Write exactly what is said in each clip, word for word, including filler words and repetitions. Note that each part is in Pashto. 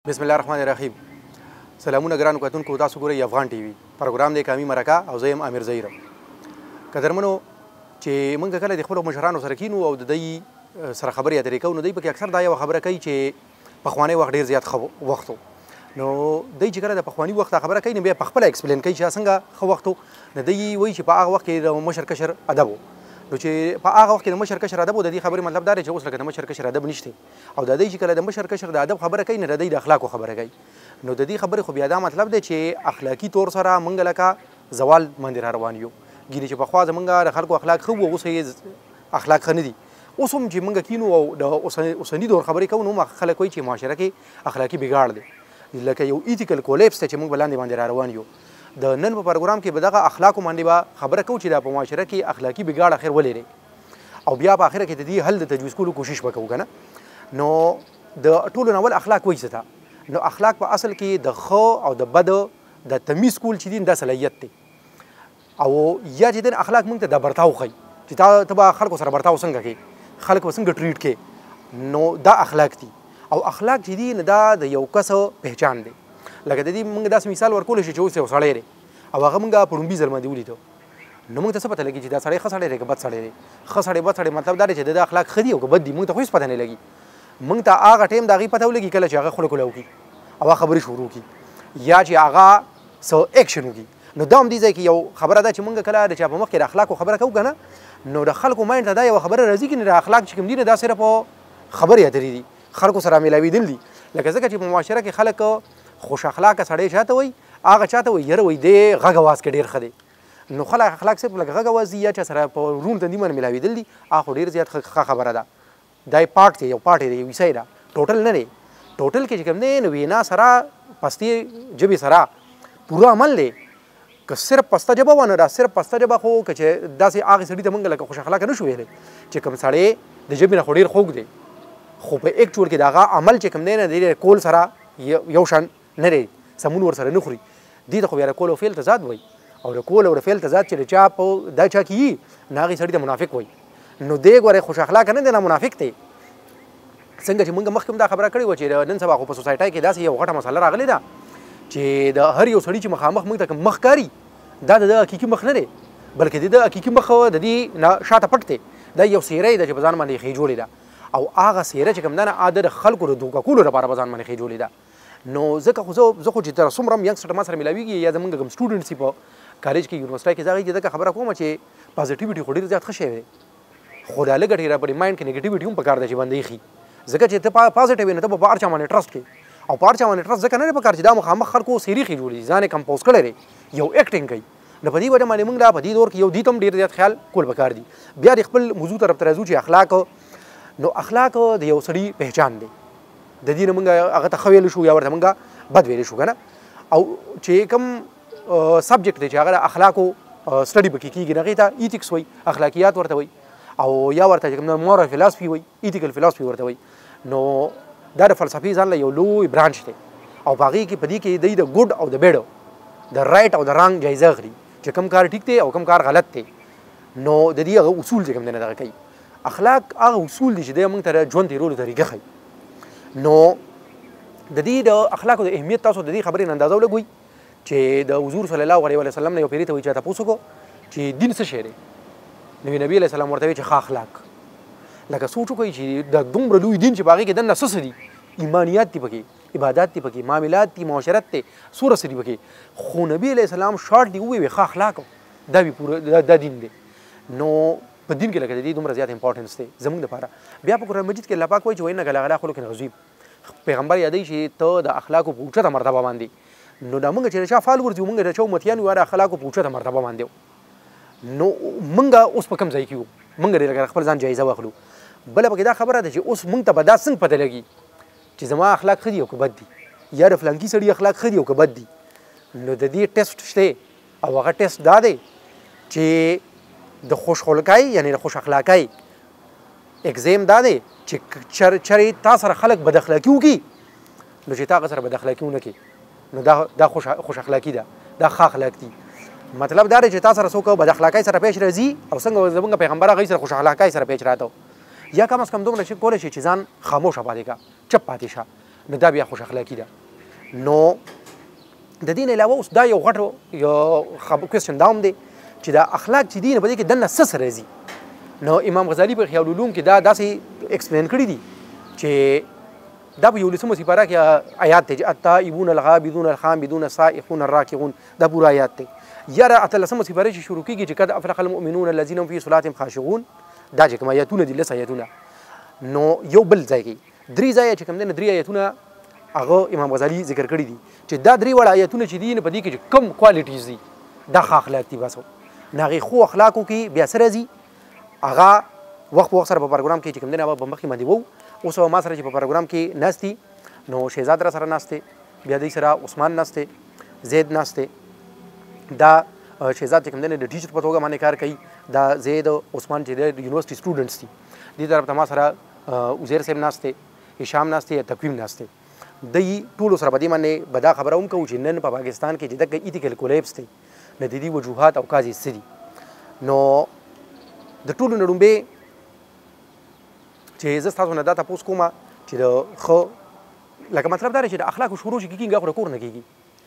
بسم الله الرحمن الرحیم. سلامونه ګرانو کتونکو، تاسو ګورئ افغان ټي وي. پروګرام دی قامي مرکه او زه یم امیر ظهیر. قدرمنو، چې موږ کله د خپلو مشرانو سره کینو او د دوی سره خبرې اترې کوو، نو دوی پکې اکثر دا یوه خبره کوي چې پخوانی وخت ډېر زیات ښه وخت و. نو دوی چې کله د پخواني وخت خبره کوي، نو بیا پخپله ایکسپلین کوي چې څنګه ښه وخت و. نو دوی وایي چې په هغه وخت کې د مشر کشر ادب و. نو چې په هغه وخت کې د مشر کشر ادب و، د دې خبرې مطلب دا دی چې اوس لکه د مشر کشر ادب نشته. او د دوی چې کله د مشر کشر د ادب خبره کوي، نو د دوی د اخلاقو خبره کوي. نو د دې خبرې خو بیا دا مطلب دی چې اخلاقي طور سره موږ لکه زوال باندې را روان یو. ګینې چې پخوا زموږ د خلکو اخلاق ښه وو، اوس یې اخلاق ښه نه دي. اوس هم چې موږ کینو او د اوسني دور خبرې کوو، نو خلک وایي چې معاشره کې اخلاقي بګاړ دی، لکه یو ایتیکل کولیپس ته چې موږ به لاندې باندې را روان یو. د نن په پروګرام کې به دغه اخلاقو باندې به خبره کوو چې دا په معاشره کې اخلاقي بګاړ اخر ولې دی، او بیا په اخره کې د دې حل د تجویز کولو کوشش به کوو که نه. نو د ټولو نه اول اخلاق وایي څه ته. نو اخلاق په اصل کې د ښه او د بد د تمیز کول چې دي، دا صلاحیت دی. او یا چې دین اخلاق موږ ته د برتاو ښیي چې تا ته به خلکو سره برتاو څنګه کوې، خلک به څنګه ټریټ کوې. نو دا اخلاق دي. او اخلاق چې دي، نو دا د یو کس پهچان دی. لکه د دې موږ داسې مثال ورکولی شو چې اوس یو سړی دی او هغه موږ په لومړي ځل باندې ولیدو، نو موږ ته څه پته لګي چې دا سړی ښه سړی دی که بد سړی دی. ښه سړی بد سړی مطلب دا دی چې د اخلاق ښه دي او که بد دي، موږ ته خو هېڅ پته نه لګي. موږ ته هغه ټایم د هغې پته ولګي کله چې هغه خوله کوله وکړي او هغه خبرې شروع کړي، یا چې هغه څه ایکشن وکړي. نو دا هم دې ځای کې یو خبره ده چې موږ کله د چا په مخ کې د اخلاقو خبره کوو که نه، نو د خلکو ماینډ ته دا یوه خبره راځي چې د اخلاق چې کوم دي، دا صرف خبرې اترې دي، خلکو سره میلاوېدل دي. لکه ځکه چې په معاشره کې خلک خوش اخلاقه سړی چاته وایي، هغه چاته وایي یاره وایي دی غږ اواز کې ډېر ښه دی. نو خلک اخلاق صرف لکه غږ اواز دي، یا چا سره په روڼ تندي باندې میلاوېدل دي، هغه خو ډېر زیات ښه خبره ده. دا یې پارټ دی، یو پارټ دی، یو حصه ده، ټوټل نه دی. ټوټل کې چې کوم دی، نو وینا سره پستې ژبې سره پوره عمل دی. که صرف پسته ژبه وه، نو دا صرف پسته ژبه خو که چې داسې هغې سړي ته موږ لکه خوش اخلاقه نه شو ویلی چې کوم سړی د ژبې نه خو ډېر خوږ دی، خو په ایکچوال کې د هغه عمل چې کوم دی نه، د کول سره یو شان نه دی، سمون ورسره نه خوري. دې ته خو بیا د کول او فعل تضاد وایي. او د کول او د فعل تضاد چې د چا په دا چا کې وي، نو هغې سړي ته منافق وایي. نو دی ګورئ خوش اخلاقه نه دی، نه منافق دی. څنګه چې موږ مخکې هم دا خبره کړې وه چې نن سبا خو په سوسایټۍ کې داسې یو غټه مسله راغلې ده چې د هر یو سړي چې مخامخ موږ ته کوم مخ کاري، دا د حقیقي مخ نه دی، بلکې د ده حقیقي مخ د دې نه شاته پټ دی. دا یو څیری ده چې په ځان باندې یې ښې جوړې ده، او هغه څیره چې کوم ده نه، د خلکو د دوکه کولو لپاره په ځان باندې ښې جوړې ده. نو ځکه خو زه زه خو چې تر څومره هم ینګسټر ما سره میلاویږي، یا زموږ کوم سټوډنټس دي په کالج کې یونیورسټۍ کې، زه هغې ته ځکه خبره کوم چې پازیټیویټي خو ډېر زیات ښه شی دی، خو دا لږه ډېره په مایند کې نیګیټیویټي هم پکار ده چې بنده ایښي. ځکه چې ته پازیټیو یې، نو ته به په هر چا باندې ټرسټ کوې، او په هر چا باندې ټرسټ ځکه نه دی پکار چې دا مخامخ خلکو سیري ښې جوړي، ځان یې کمپوز کړی دی، یو ایکټینګ کوي. نو په دې وجه باندې موږ دا په دې دور کې یو دې ته هم ډېر زیات خیال کول پکار دي. بیا د خپل موضوع طرف ته راځو چې اخلاق. نو اخلاق د یو سړي پهچان دی، د دې نه موږ هغه ته ښه ویلی شو یا ورته موږ بد ویلی شو که نه. او چې کوم سبجیکټ دی چې هغه د اخلاقو سټډي پکې کېږي، هغې ته ایتکس وایي، اخلاقیات ورته وایي، او یا ورته چې کوم مورال فلاسفي وایي، ایتیکل فلاسفي ورته وایي. نو دا د فلسفې ځان له یو لوی برانچ دی، او په هغې کې په دې کې دوی د ګډ او د بیډ، د رایټ او د رانګ جایزه اخلي چې کوم کار ټیک دی او کوم کار غلط دی. نو د دې هغه اصول چې کوم دی نه دغه کوي. اخلاق هغه اصول دي چې دی موږ ته د ژوند تېرولو طریقه ښیي. نو د دې د اخلاقو د اهمیت تاسو د دې خبرې نه اندازه ولګوئ چې د حضور صلی الله علیه وسلم نه یو پیري ته وایي چې تپوس وکړو چې دین څه شی دی، نو نبي علیه السلام ورته وایي چې ښه اخلاق. لکه سوچ وکړئ چې د دومره لوی دین چې په هغې کې دننه څه څه دي، ایمانیات دي پکې، عبادات دي پکې، معاملات دي، معاشرت دی، څومره څه دي پکې، خو نبي علیه السلام شارټ دی ووایي ښه اخلاق دا وي پوره دا دین دی. نو په دین کې لکه د دې دومره زیات امپورټنس دی زموږ دپاره. بیا په قرآن مجید کې الله پاک وایي چې وإنک لعلی خلق عظیم. پیغمبر یادوي چې ته د اخلاقو په اوچته مرتبه باندې. نو دا موږ چې د چا فالورز یو، موږ د چا امتیان یو، د اخلاقو په اوچته مرتبه باندې. نو موږ اوس په کوم ځای کې یو، موږ ډېر خپل ځان جایزه واخلو. بله پکې دا خبره ده چې اوس موږ ته به دا څنګه پته لګي چې زما اخلاق ښه دي او که بد دي، یا د فلانکي سړي اخلاق ښه دي او که بد دي. نو د دې ټیسټ شته، او هغه ټیسټ دا دی چې د خوش خلقۍ یعنې د خوش اخلاقۍ اګزیم دا دی چې چېرې تا سره خلک بد اخلاقي وکړي، نو چې تا هغه سره بد اخلاقي ونه کړي، نو دا دا خوش اخلاقي ده، دا ښه اخلاق دي. مطلب دا دی چې تا سره څوک بد اخلاقۍ سره پیش راځي، او څنګه زموږ پیغمبر هغوی سره خوش اخلاقۍ سره پیش راته، یا کم از کم دومره چې کولی شي چې ځان خاموشه پاتې کړه، چپ پاتې شه. نو دا بیا خوش اخلاقي ده. نو د دې نه علاوه اوس دا یو غټ یو کوېسچن دا هم دی چې دا اخلاق چې دي نو په دې کې دننه څه سره راځي. نو امام غزالي په احیاء العلوم کې دا داسې ایکسپلین کړي دي چې دا په یولسمه سپاره کې آیات دی چې التائبون العابدون الحامدون السائحون الراکعون دا پوره آیات دی. یاره اتلسمه سپاره چې شروع کېږي چې قد افلح المؤمنون الذین هم فی صلاتهم خاشعون دا چې کوم آیاتونه دي لس آیاتونه نو یو بل ځای کې درې ځایه چې کوم دی نو درې آیاتونه هغه امام غزالي ذکر کړي دي چې دا درې واړه آیاتونه چې دي نو په دې کې چې کم کوالټیز دي دا ښه اخلاق دي بس نو هغې خو اخلاقو کې بیا څه راځي هغه وخت په وخت سره په پروګرام کې چې کوم دی هغه په مخکې باندې وو اوس ما سره چې په پروګرام کې ناست دي نو شهزاد را سره ناست دی بیا دوی سره عثمان ناست دی زید ناست دی دا شهزاد چې کوم دی د ټیچر په توګه باندې کار کوي دا زید عثمان چې د یونیورسټي سټوډنټس دي دې طرف ته ما سره عزیر صاحب ناست دی هشام ناست دی تقویم ناست دی دوی ټولو سره په دې باندې به دا خبره هم کوو چې نن په پاکستان کې چې دغه ایتیکل کولیپس دی نو د دې وجوهات او کازې څه دي. نو د ټولو نه لومبې چې زه ستاسو نه دا تپوس کومه چې د ښه لکه مطلب دا دی چې د اخلاقو شروع چې کېږي هغه خو د کور نه کېږي.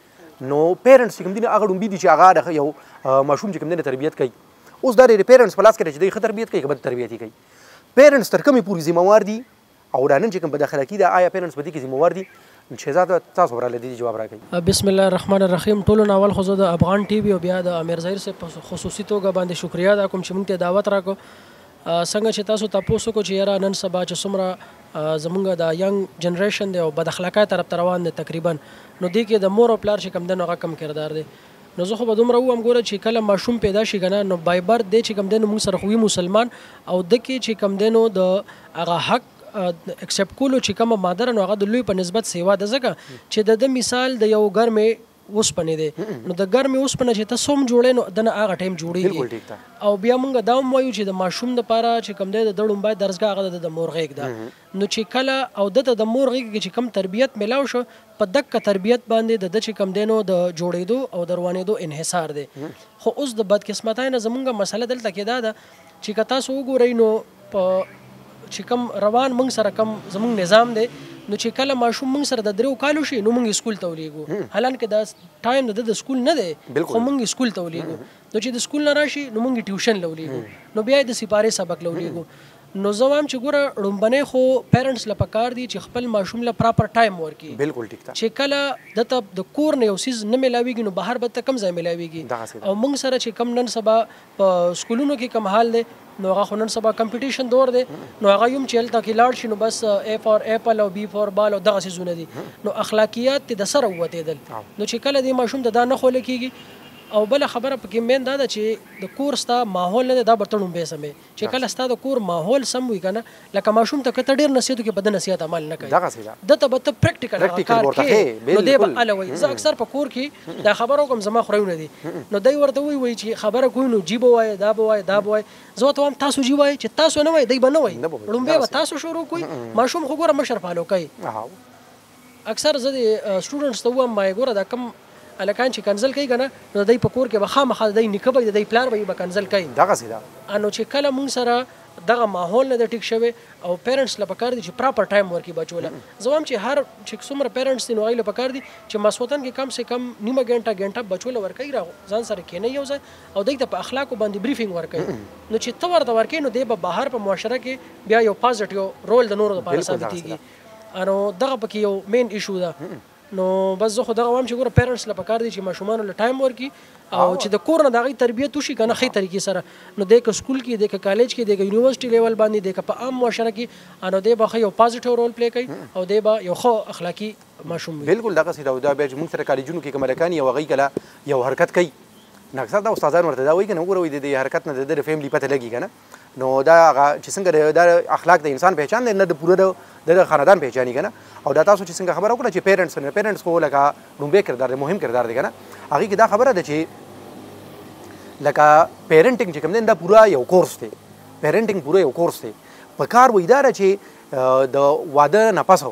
نو پیرنټس چې کوم دي نو هغه لومبي دي چې هغه د یو ماشوم چې کوم دی تربیت کوي. اوس دا د پیرنټس په لاس کې دی چې دوی ښه تربیت کوي که بد تربیت یې کوي. پیرنټس تر کومې پورې ذمهوار دي او دا نن چې کوم بد اخلاقي ده آیا پیرنټس په دې کې ذمهوار دي؟ شهزاد تاسو براله دې جواب راکړئ. بسم الله الرحمن الرحیم. ټولو نه اول خو زه د افغان ټي وي او بیا د امیر ظاهر صاحب په خصوصي توګه باندې شکریا ادا کوم چې موږ ته دعوت راکړو. څنګه چې تاسو تاسو کو چې یاره نن سبا چې څومره زمونږ د ینګ جنریشن دی او بد اخلاقۍ طرف ته روان دی تقریبا نو دې کې د مور او پلار چې کم دی نو هغه کم کردار دی. نو زه خو به دومره ووایم ګوره چې کله ماشوم پیدا شي که نه نو بای برت دی چې کم دی نو موږ سره خو وي مسلمان او د کې چې کم دی نو د هغه حق اکسپټ کولو چې کومه ماده نو هغه د لوی په نسبت سیوا ده ځکه چې د د مثال د یو ګرمې اوسپنې دی نو د ګرمې اوسپنه چې ته څوم جوړې نو دنه هغه ټایم جوړېږي. او بیا موږ دا هم وایو چې د ماشوم دپاره چې کوم دی د د لومبی درسګاه هغه د مور غېږ ده نو چې کله او دته د مور غېږ کې چې کوم تربیت میلاو شو په دقه تربیت باندې د د چې کوم دی نو د جوړېدو او د روانېدو انحصار دی. خو اوس د بدقسمتۍ نه زمونږ مسله دلته کې دا ده چې که تاسو وګورئ نو په چې کوم روان موږ سره کوم زموږ نظام دی نو چې کله ماشوم موږ سره د دریو کالو شي نو موږ سکول ته ولېږو حالانکه دا ټایم د د سکول نه دی خو موږ سکول ته ولېږو. نو چې د سکول نه راشي نو موږ ټیوشن له ولېږو نو بیا د سپارې سبق له ولېږو. نو زه وایم چې ګوره لومبنی خو پیرنټس له پکار دي چې خپل ماشوم له پراپر ټایم ورکړي. بالکل ټیک ده. چې کله دته د کور نه یو څیز نه میلاویږي نو بهر به ته کم ځای میلاویږي او موږ سره چې کم نن سبا په سکولونو کې کم حال دی نو هغه خو نن سبا کمپټیشن دور دی نو هغه یم چې هلته کې لاړ شي نو بس اے فار ایپل او بی فار بال او دغه څیزونه دي نو اخلاقیات د سره ووتېدل. نو چې کله د ماشوم د دا نه خوله کېږي او بله خبره پکې مین دا ده چې د کور ستا ماحول نه دی دا به ته لومبی سمې چې کله ستا د کور ماحول سم وي که نه لکه ماشوم ته که ته ډېر نصیحت وکړې په ده نصیحت عمل نه کوي دته به ته پریکټیکل هغه کار کوې نو دی به هله وایي. زه اکثر په کور کې دا خبره وکړم زما خورایونه دي نو دی ورته وایي وایي چې خبره کوي نو جی به وایي دا به وایي دا به وایي زه ورته وایم تاسو جی وایي چې تاسو نه وایي دی به نه وایي لومبی به تاسو شروع کوئ ماشوم خو ګوره مشر فالو کوي. اکثر زه د سټوډنټس ته ووایم مایې ګوره دا کم الکان چې کنزل کوي که نه نو د دوی په کور کې به خامخا د دوی نیکه به وي د دوی پلار به به کنزل کوي. دغسې ده. نو چې کله موږ سره دغه ماحول نه دی ټیک شوی او پیرنټس له پکار دي چې پراپر ټایم ورکړي بچو له. زه وایم چې هر چې څومره پیرنټس دي نو هغوی له پکار دي چې ماسخوتن کې کم سے کم نیمه ګنټه ګنټه بچو له ورکوي را ځان سره کښېنوي یو ځای او دوی ته په اخلاقو باندې بریفینګ ورکوي نو چې ته ورته ورکوي نو دی به بهر په معاشره کې بیا یو پازیټیو رول د نورو دپاره ثابتېږي. نو دغه پکې یو مین ایشو ده. نو بس زه خو دغه وایم چې ګوره پیرنټس له پکار دي چې ماشومانو له ټایم ورکړي او چې د کور نه د هغوی تربیت وشي که نه ښې طریقې سره نو دی که سکول کې دی که کالج کې دی که یونیورسټي لیول باندې دی که په عام معاشره کې نو دی به ښه یو پازیټیو رول پلی کوي او دی به یو ښه اخلاقي ماشوم وي. بالکل دغسې ده. دا بیا چې موږ سره کالجونو کې کوم هلکان یو هغوی کله یو حرکت کوي نو اکثر دا استادان ورته دا وایي که نه وګوره وایي د دې حرکت نه د ده د فیملي پته لګي که نه نو دا هغه چې څنګه دا اخلاق د انسان پہچان دی نه د پوره د خاندان پہچاني که نه او دا تاسو چې څنګه خبره وکړه چې پیرنټس نه پیرنټس خو لکه لومبی کردار دی مهم کردار دی که نه هغې کې دا خبره ده چې لکه پیرنټینګ چې کوم دی دا پوره یو کورس دی پیرنټینګ پوره یو کورس دی په کار وایي دا ده چې د واده نه پس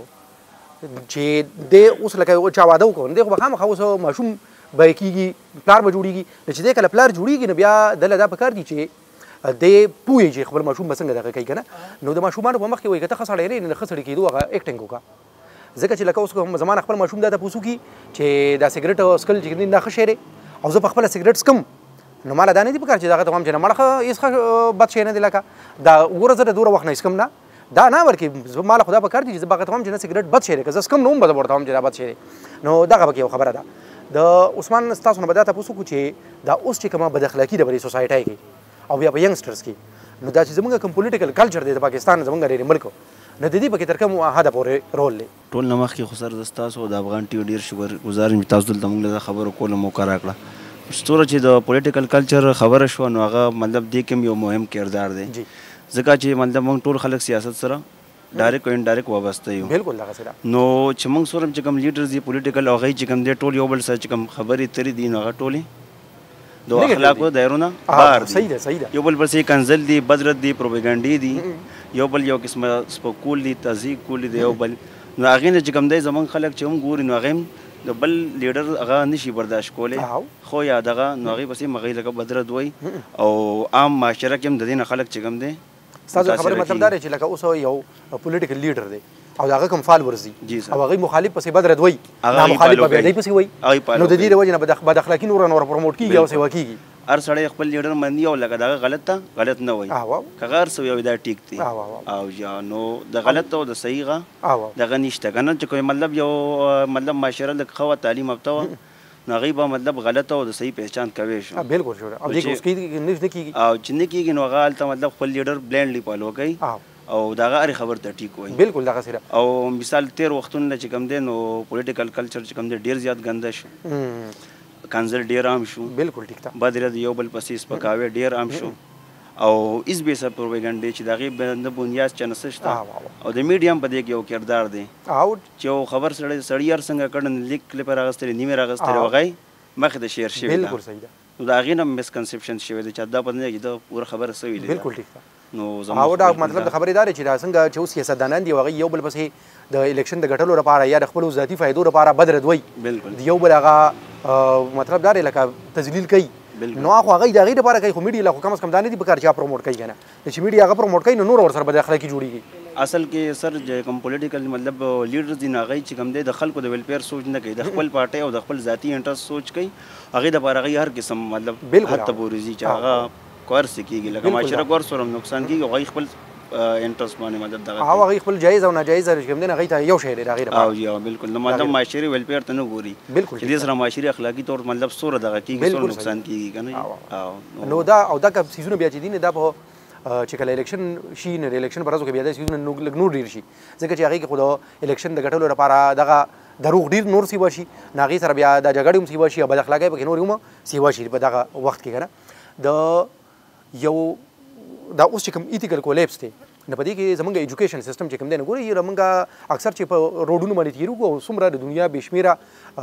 چې دی اوس لکه چا واده وکړو نو دی خو به خامخا اوس ماشوم به یې کېږي پلار به جوړېږي نو چې دی کله پلار جوړېږي نو بیا دله دا پکار دي چې دی پوهېږي چې خپل ماشوم به څنګه دغه کوي که نه نو د ماشومانو په مخ کې وایي که ته ښه سړی نه یې نو د ښه سړي کېدو هغه ایکټینګ وکړه ځکه چې لکه اوس کوم زمان خپل ماشوم دا تاسو کی چې دا سیګریټ اسکل چې دا ښه شی او زه په خپل سیګریټ سکم نو مال دا نه دی پکار چې دا تمام چې نه مړه یې بد شي نه دی لکه دا وګوره زه دوره وخت نه اسکم نه دا نه ورکې مال خدا پکار دی چې زه باغ تمام چې نه سیګریټ بد شي که زه سکم نو به ورته هم چې دا بد شي نو دغه به یو خبره ده د عثمان تاسو نه بدا تاسو کو چې دا اوس چې کومه بد اخلاقی د بری سوسایټي کې او بیا په ینګسټرز کې نو دا چې زمونږ کوم پولیټیکل کلچر دی د پاکستان زمونږ لري ملک نو د دې پکې تر کوم حد پورې رول لري ټول نمخ کې خو سر دستاسو د افغان ټي ډیر شکر گزار یم تاسو دلته موږ له خبرو کول موقع راکړه ستوره چې د پولیټیکل کلچر خبره شو نو هغه مطلب دې کوم یو مهم کردار دی ځکه چې مطلب موږ ټول خلک سیاست سره ډایرکټ او انډایرکټ وابسته یو بالکل دغه سره نو چې موږ سره چې کوم لیډرز دي پولیټیکل او غي چې کوم دي ټول یو بل سره چې کوم خبرې ترې دي نو هغه ټولې د اخلاقو دایرونه بار دي صحیح ده صحیح ده یو بل پسې کنزل دي بدرت دي پروپاګاندا دي یو بل یو قسمه سپکول دي تزیق کول دي یو بل نو هغه نه چې کوم دی زمون خلک چې هم ګوري نو هغه د بل لیډر هغه نشي برداشت کولی خو یا دغه نو هغه پسې مغې لکه بدرت وای او عام معاشره کې هم د دې نه خلک چې کوم دی ستاسو خبره مطلب دا چې لکه اوس یو پولیټیکل لیډر دی او هغه کوم فالورز دي او هغه مخالف پسې بدرت وای نه مخالف به دی پسې وای نو د دې د وجه نه بد اخلاقی نور نور پروموټ کیږي او سیوا کیږي هر سړی خپل لیډر مني او لکه دغه غلط ته غلط نه وای که غیر سو یو دا ټیک دی او یا نو د غلط او د صحیح غا دغه نشته کنه چې کوم مطلب یو مطلب معاشره لکه خو تعلیم افته نو هغه به مطلب غلط او د صحیح پہچان کوي شو بالکل شو او دغه اوس کې نه کیږي او چې نه کیږي نو هغه ته مطلب خپل لیډر بلایندلی فالو کوي او دغه اړ خبر ته ټیک وای بالکل دغه سره او مثال تیر وختونه چې کوم دی نو پولیټیکل کلچر چې کوم دی ډیر زیات ګنده شو کنزل ډیر عام شو بالکل ټیک ده بدرت یو بل پسې سپکاوي ډیر عام شو او اس به سره پروپاګاندا چې دغه د بنیاد چنس شته او د میډیم په دې کې یو کردار دی او چې خبر سره سړی هر څنګه کړن لیک کلیپ راغستل نیمه راغستل وغای مخه د شیر شوی بالکل صحیح ده نو دا غینه مسکنسپشن شوی دی چې دا په نه کې دا پوره خبره سوی دی بالکل ټیک ده نو زموږ او دا مطلب د خبرې دار چې دا څنګه چې اوس سیاستدانان دی وغه یو بل پسې د الیکشن د غټلو لپاره یا د خپل ذاتی فائدو لپاره بدرت وای بالکل یو بل هغه مطلب دا لکه تذلیل کوي نو هغه هغه د غیر لپاره کوي خو میډیا له کم از کم دانه دي په کار چې پروموټ کوي کنه چې میډیا هغه پروموټ کوي نو نور ور سره بد اخلاقی جوړیږي اصل کې سر چې کوم پولیټیکل مطلب لیډرز دي نه غي چې کوم دي د خلکو د ویلفیر سوچ نه کوي د خپل پارټي او د خپل ذاتی انټرست سوچ کوي هغه د لپاره هر قسم مطلب حتی بوريزي چې هغه کورس کیږي لکه معاشره کور سره نقصان کیږي او هغه خپل انټرست باندې مدد دغه او هغه خپل جایز او ناجایز کوم دي نه غي ته یو شی دی غیر او یو بالکل نو مطلب معاشري ویلفیر ته نه ګوري بالکل چې سره معاشري اخلاقی طور مطلب سور دغه کیږي سور نقصان کیږي کنه او نو دا او دا کوم سيزونه بیا چې دي نه دا په چې کله الیکشن شي نه الیکشن پرځو کې بیا د سيزونه نو ډیر شي ځکه چې هغه کې خود الیکشن د غټلو لپاره دغه دروغ ډیر نور سی وشي ناغي سره بیا د جګړې هم سی وشي بد اخلاقی په نور هم سی وشي په دغه وخت کې کنه د یو دا اوس چې کوم ایتیکل کولیپس دی نه پدې کې زمونږ ایجوکیشن سیستم چې کوم دی نه ګوري زمونږ اکثر چې په روډونو باندې تیرو کو څومره د دنیا بشمیره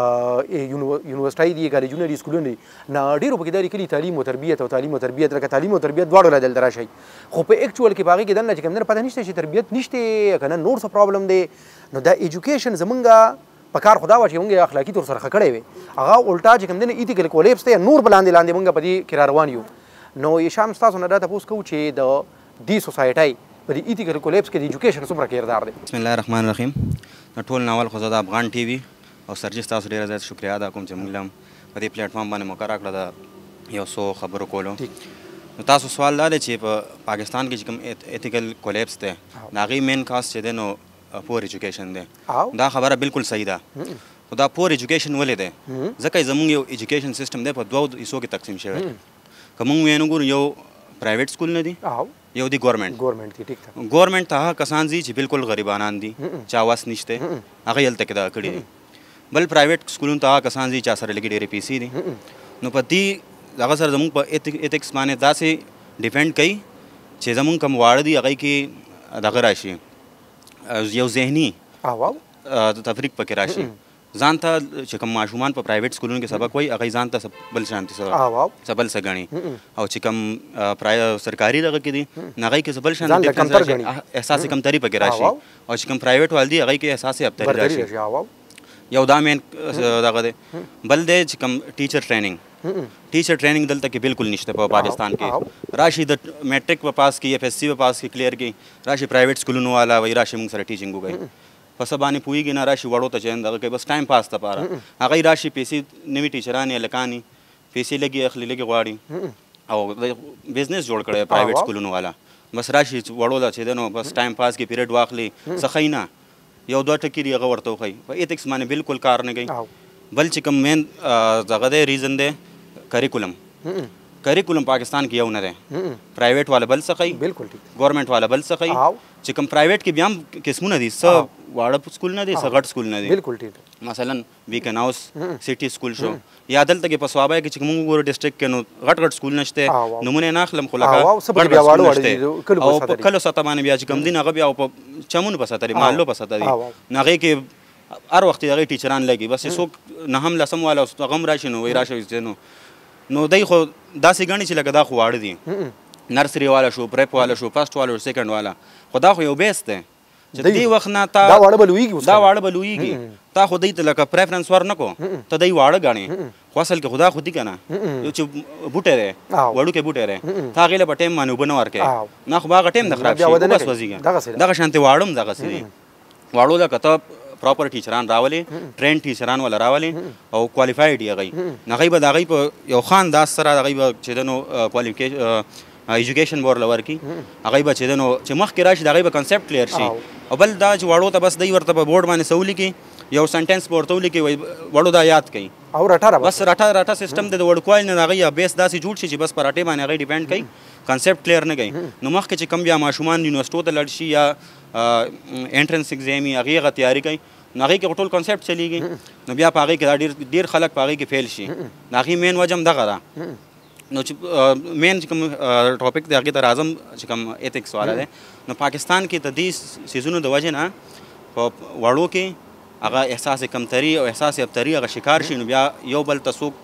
یونیورسيټي دي کالجونه دي سکولونه دي نه ډیرو په کې د لیکلي تعلیم او تربیت او تعلیم او تربیت لکه تعلیم او تربیت دواړو له دلته راشي خو په اکچوال کې باغې کې دنه چې کوم نه پته نشته چې تربیت نشته کنه نور څه پرابلم دی نو دا ایجوکیشن زمونږ په کار خدا و چې موږ اخلاقی تور سره خکړې وي هغه الټا چې کوم دی ایتیکل کولیپس ته نور بلاندې لاندې موږ په دې کې روان یو نو یې شام تاسو نه دا تاسو کو چې د دې سوسایټي په دې ایتیکل کولیپس کې د ایجوکیشن څومره کردار دی بسم الله الرحمن الرحیم ټول ناول خو زه د افغان ټي وي او سرجس تاسو ډیره زیات شکریا ادا کوم چې موږ هم په دې پلیټ فارم باندې موقع راکړه د یو څو خبرو کولو نو تاسو سوال دا دی چې په پاکستان کې چې کوم ایتیکل کولیپس دی د هغې مین کاز چې دی نو پور ایجوکیشن دی دا خبره بالکل صحیح ده خو دا پور ایجوکیشن ولې دی ځکه زموږ یو ایجوکیشن سیستم دی په دوو حصو کې تقسیم شوی که موږ وینو ګورو یو پرایویټ سکول نه دي یو دی ګورنمنت ګورنمنت دی ټیک ده ګورنمنت ته کسان دي چې بالکل غریبانان دي چا واس نشته هغه یلته کې دا کړی دي بل پرایویټ سکولونو ته کسان دي چې سره لګي ډېرې پیسې دي نو په دې هغه سره زموږ په ایتکس باندې داسې ډیپینډ کوي چې زموږ کوم واړه دي هغه کې دغه راشي یو ذهني تفریق پکې راشي ځان ته چې کوم ماشومان په پرایویټ سکولونو کې سبق وایي هغه ځان ته بل شانتي سره بل څه ګڼي او چې کوم سرکاري دغه کې دي هغه کې بل شانتي احساس کمتري پکې راشي او چې کوم پرایویټ والدي هغه کې احساس ابتدایي راشي یو دا مین دغه دی بل دی چې کوم ټیچر ټریننګ ټیچر ټریننګ دلته کې بالکل نشته په پاکستان کې راشي د میټرک په پاس کې ایف ایس سی په پاس کې کلیر کې راشي پرایویټ سکولونو والا وایي راشي موږ سره ټیچنګ وکړي په څه باندې پوهېږي نه راشي وړو ته چې دغه کوي بس ټایم پاس دپاره هغه راشي پیسې نوي ټیچران یې هلکان پیسې لږې اخلي لږې غواړي او بزنس جوړ کړی پرایویټ سکولونو والا بس راشي وړو ته چې دی نو بس ټایم پاس کې پیریډ واخلي څه ښیي نه یو دوه ټکي دي هغه ورته وښیي په ایتکس باندې بالکل کار نه کوي بل چې کوم مین دغه دی ریزن دی کریکولم کریکولم پاکستان کې یو نه دی پرایویټ والا بل څه ښیي بالکل ګورنمنټ والا بل څه ښیي چې کوم پرایویټ کې بیا هم قسمونه دي څه واړه سکول نه دي څه غټ سکول نه دي بالکل ټیک مثلا ویکن هاوس سټي سکول شو یا دلته کې په صوابه کې چې موږ ګورو ډسټریکټ کې نو غټ غټ سکول نشته نمونه نه اخلم خو لکه غټ غټ سکول نشته او په کلو ساته باندې بیا چې کوم دین هغه بیا په چمون په ساته مالو په ساته دي نغه کې هر وخت هغه ټیچران لګي بس څوک نه هم لسم والا غم راشي نو وای راشي نو نو دای خو داسې غني چې لکه دا خو واړه دي نرسري والا شو پریپ والا شو فرست والا شو سیکنډ والا خو دا خو یو بیس دی چې دې وخت نه تا دا واړه به لویږي دا واړه به لویږي تا خو دوی ته لکه پریفرنس ور نه کو ته دوی واړه ګڼې خو اصل کې خدا خو دي که نه یو چې بوټی دی وړوکی بوټی دی تا هغې له په ټایم باندې اوبه نه ورکوې نه خو به هغه ټایم د خراب شي وبس وځېږه دغه شانتې واړه هم دغسې دي واړو لکه ته پراپر ټیچران راولې ټرین ټیچران ولا راولې او کوالیفاید یې هغوی هغوی به د هغوی په یو خان داس سره هغوی به چې دی نو کوالیفیکیشن ایجوکیشن بور لور کی هغوی به چې دی نو چې مخکې راشي د هغوی به کنسپټ کلیر شي او بل دا چې وړو ته بس دی ورته په بورډ باندې څه ولیکي یو سنټنس به ورته ولیکي وایي وړو دا یاد کوي او رټه بس رټه رټه سیسټم دی د وړوکوالي نه د هغوی بیس داسې جوړ شي چې بس په رټې باندې هغوی ډیپینډ کوي کنسپټ کلیر نه کوي نو مخکې چې کوم بیا ماشومان یونیورسټو ته لړ شي یا انټرنس ایګزام یې هغې هغه تیاري کوي نو هغې کې ټول کنسپټ چلیږي نو بیا په هغې کې دا ډېر ډېر خلک په هغې کې فیل شي د هغې مین وجه هم دغه ده نو چې مین چې کوم ټاپک دی هغې ته راځم چې کوم ایتکس والا دی نو پاکستان کې د دې سیزونو د وجې نه په وړو کې هغه احساس کمتري او احساس ابتري هغه شکار شي نو بیا یو بل ته څوک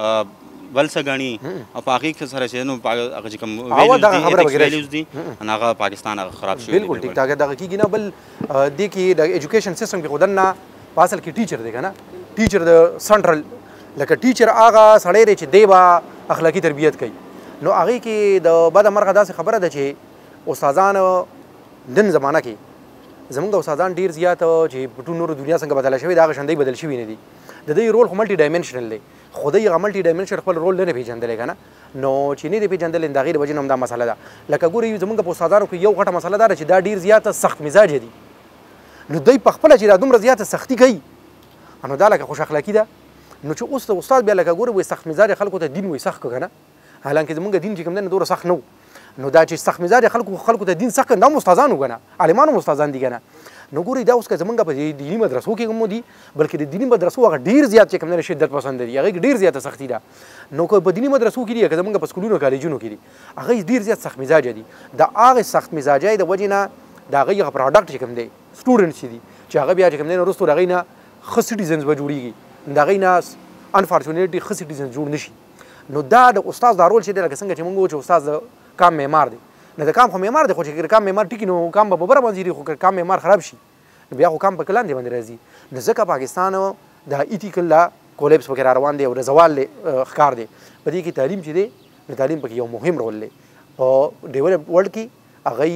بل څه ګڼي او په هغې سره چې نو هغه چې کوم ویلیوز دي هغه پاکستان هغه خراب شوی بالکل ټیک ټاک دغه کېږي نه بل دې کې د ایجوکیشن سیسټم کې خو دننه په اصل کې ټیچر دی که نه ټیچر د سنټرل لکه ټیچر هغه سړی دی چې دی به اخلاقي تربیت کوي نو هغې کې د بده مرغه داسې خبره ده چې استادان نن زمانه کې زمونږ استادان ډېر زیات چې په ټول نورو دنیا څنګه بدله شوې د هغه شان دی بدل شوي نه دي د دوی رول خو ملټي ډایمنشنل دی خو دوی هغه ملټي ډایمنشنل خپل رول نه دی پېژندلی که نه نو چې نه دی پېژندلی د هغې د وجې نه هم دا مسله ده لکه ګورئ زمونږ په استادانو کې یو غټه مسله دا ده چې دا ډېر زیاته سخت مزاجه دي نو دوی په خپله چې دا دومره زیاته سختي کوي نو دا لکه خوش اخلاقي ده نو چې اوس د استاد بیا لکه ګورئ وایي سخت مزاجه خلکو ته دین وایي سخت که نه حالانکه زمونږ دین چې کوم دی نه دومره سخت نه نو دا چې سخت مزاجه خلکو خلکو ته دین سخت کړي دا هم استادان وګڼه عالمان هم استادان دي که نه نو ګورئ دا اوس که زمونږ په دیني مدرسو کې هم دي بلکې د دیني مدرسو هغه ډېر زیات چې کوم دی شدت پسند دي هغې کې ډېر زیاته سختي ده نو که په دیني مدرسو کې دي که زمونږ په سکولونو کالجونو کې دي هغه ډېر زیات سخت مزاجه دي د هغې سخت مزاجۍ د وجې نه د هغوی هغه پراډکټ چې کوم دی سټوډنټس چې دي چې هغه بیا چې کوم دی نو وروستو د هغوی نه ښه سټیزنز به جوړېږي د هغوی نه انفارچونیټلی ښه سټیزنز جوړ نه شي نو دا د استاد دا رول چې دی لکه څنګه چې مونږ وایو چې استاد د کام معمار دی نه د کام خو معمار دی خو چې کام معمار ټیکي نو کام به ببره باندې خو که کام معمار خراب شي نو بیا خو کام په لاندې باندې راځي نو ځکه پاکستان د ایتیکل دا کولیپس پکې را روان دی او د زوال ښکار دی په دې کې تعلیم چې دی نو تعلیم پکې یو مهم رول دی په ډیولپ ورلډ کې هغوی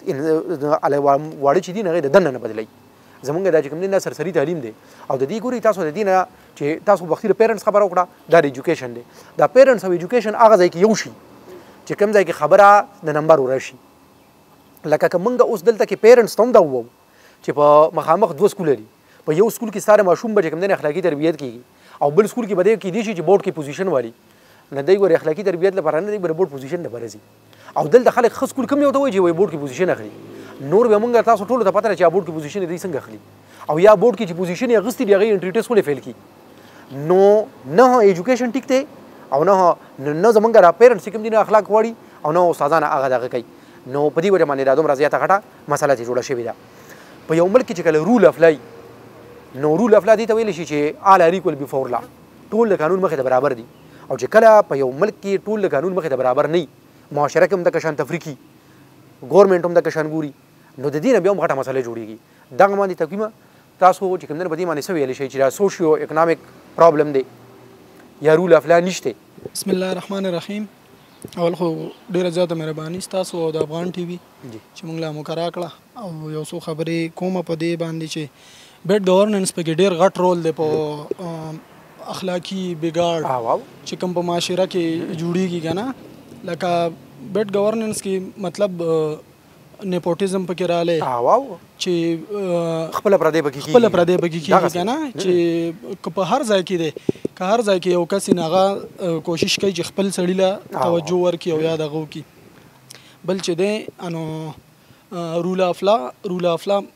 واړه چې دي هغوی د دننه نه بدلوي زمونږ دا چې کوم دی دا سرسري تعلیم دی او د دې ګورئ تاسو د دې نه چې تاسو وختي د پیرنټس خبره وکړه دا د ایجوکیشن دی دا پیرنټس او ایجوکیشن هغه ځای کې یو شي چې کوم ځای کې خبره د نمبر ورشي لکه که موږ اوس دلته کې پیرنټس ته هم دا ووایو چې په مخامخ دوه سکوله دي په یو سکول کې ستاره ماشوم به چې کوم دی اخلاقي تربیت کېږي او بل سکول کې به دی کېدای شي چې بورډ کې پوزیشن والي نه دی ګورې اخلاقي تربیت لپاره نه دی ګورې بورډ پوزیشن لپاره ځي او دلته خلک ښه سکول کوم یو ته وایي چې وایي بورډ کې پوزیشن اخلي نور به موږ تاسو ټولو ته پته ده چې بورډ کې پوزیشن دی څنګه اخلي او یا بورډ کې چې پوزیشن یې اخیستي دي هغې انټري ټیسټ ولې فیل کړي نو نه ایجوکیشن ټیک دی او نه نه زمونږ را پیرنټس چې کوم دي نه اخلاق غواړي او نه استادان هغه دغه کوي نو په دې وجه باندې دا دومره زیاته غټه مسله چې جوړه شوې ده په یو ملک کې چې کله رول اف لا نو رول اف لا دې ته ویلی شي چې آل آر ایکول بیفور لا ټول د قانون مخې ته برابر دي او چې کله په یو ملک کې ټول د قانون مخې ته برابر نه وي معاشره کې هم دغه شان تفریقي ګورنمنټ هم دغه شان ګوري نو د دې نه بیا هم غټه مسله جوړېږي دغه باندې تقریبا تاسو چې کوم دی په دې باندې څه ویلی شئ چې دا سوشیو اکنامک پرابلم دی یا رول اف لا نشته بسم الله الرحمن الرحیم اول خو ډیره زیاته مهرباني ستاسو او د افغان ټي وي چې موږ له مقرره کړه او یو څو خبرې کومه په دې باندې چې بیډ ګورننس پکې ډېر غټ رول دی په اخلاقي بګاړ چې کوم په معاشره کې جوړیږي که نه لکه بیډ ګورننس کې مطلب نیپوټیزم پکې رالی چې خپله پردی پکې کېږي خپله پردی پکې کېږي که نه چې که په هر ځای کې دی که هر ځای کې یو کس یې هغه کوشش کوي چې خپل سړي له توجه ورکړي او یا دغه وکړي بل چې دی نو رول اف لا رول اف لا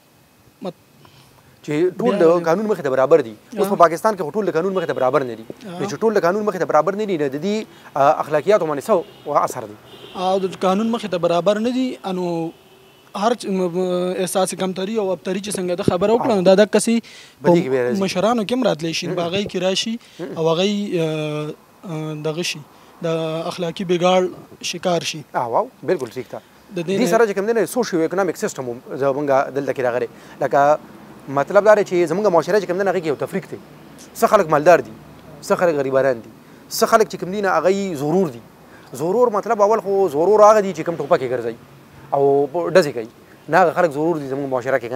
چې ټول د قانون مخې ته برابر دي اوس په پاکستان کې ټول د قانون مخې ته برابر نه دي چې ټول د قانون مخې ته برابر نه دي نو د دې اخلاقیاتو باندې څه اثر دی او د قانون مخې ته برابر نه دي انو هر احساس کمتري او ابتري چې څنګه د خبره وکړه دا د کسي مشرانو کې مراتلی شي باغی کې راشي او هغه دغه شي د اخلاقي بګاړ شکار شي او بالکل ٹھیک تا د دې سره چې کوم دی سوشیو اکونومیک سیستم زمونږ دلته کې راغلی لکه مطلب دا چې زمونږ معاشره چې کوم دی هغې کې یو تفریق دی څه خلک مالدار دي څه خلک غریبانان دي څه خلک چې کوم دي نه هغه ضرور دي ضرور مطلب اول خو ضرور هغه دي چې کوم ټوپکې ګرځوي او ډزې کوي نه هغه خلک ضرور دي زموږ معاشره کې که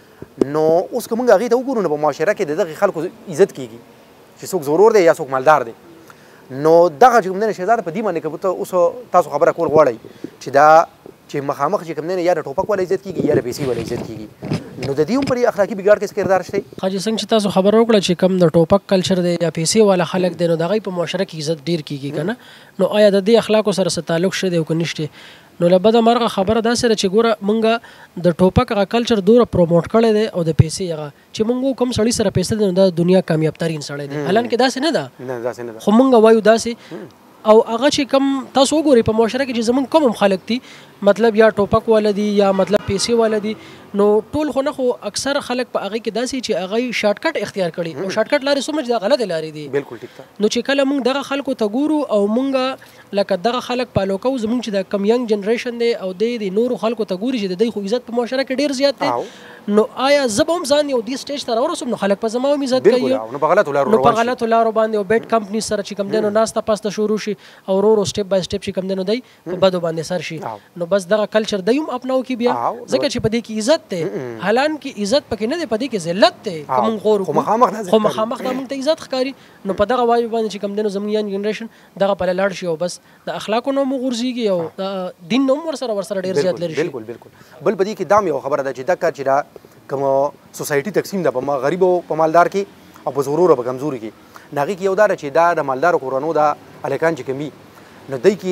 نه نو اوس که موږ هغې ته وګورو نو په معاشره کې د دغې خلکو عزت کېږي چې څوک ضرور دی یا څوک مالدار دی نو دغه چې کوم دی شهزاده په دې باندې که ته اوس تاسو خبره کول غواړئ چې دا چې مخامخ چې کوم دی یا د ټوپک والا عزت کېږي یا د پیسې والا عزت کېږي نو د دې هم پر اخلاقي بګاړ کې څه کردار شته حاجي څنګه چې تاسو خبره وکړه چې کم د ټوپک کلچر دی یا پیسې والا خلک دی نو د هغوی په معاشره کې عزت ډېر کېږي که نه نو آیا د دې اخلاقو سره څه تعلق شته دی او که نشته نو له بده مرغه خبره داسې ده چې ګوره مونږ د ټوپک هغه کلچر دومره پروموټ کړی دی او د پیسې هغه چې مونږ کوم سړي سره پیسې دی نو دا دنیا کامیاب ترین سړی دی حالانکې داسې نه ده خو مونږ وایو داسې او هغه چې کم تاسو وګورئ په معاشره کې چې زمونږ کوم خلک دي مطلب یا ټوپک والا دي یا مطلب پیسې والا دي نو ټول خو نه خو اکثر خلک په هغې کې داسې چې هغوی شارټ کټ اختیار کړي او شارټ کټ لارې څومره چې دا غلطې لارې دي بالکل ټیک نو چې کله موږ دغه خلکو ته ګورو او موږ لکه دغه خلک فالو کوو زموږ چې د کم ینګ جنریشن دی او دی د نورو خلکو ته ګوري چې د دوی خو عزت په معاشره کې ډېر زیات دی نو آیا زه به هم ځان یو دې سټیج ته راورسوم نو خلک په زما هم عزت کوي نو په غلطو لارو نو په غلطو لارو باندې او بیډ کمپني سره چې کوم دی نو ناسته پاسته شروع شي او ورو ورو سټیپ بای سټیپ چې کوم دی نو دی په بدو باندې سر شي نو بس دغه کلچر دی هم اپناو کې بیا ځکه چې په دې کې عزت دی حالان کې عزت پکې نه دی په دې کې ذلت دی که مونږ غور خو مخامخ خو مخامخ دا مونږ ته عزت ښکاري نو په دغه وایو باندې چې کوم دی نو زموږ ینګ جنریشن دغه پله لاړ شي او بس د اخلاقو نه مو غورځېږي او د دین نه هم ورسره ورسره ډېر زیات لري شي بالکل بالکل بل په دې کې دا هم یو خبره ده چې دا کار چې دا کوم سوسایټي تقسیم ده په غریب او په مالدار کې او په ضرور او په کمزوري کې نو هغې کې یو دا ده چې دا د مالدارو کورنو دا هلکان چې کوم وي نو دوی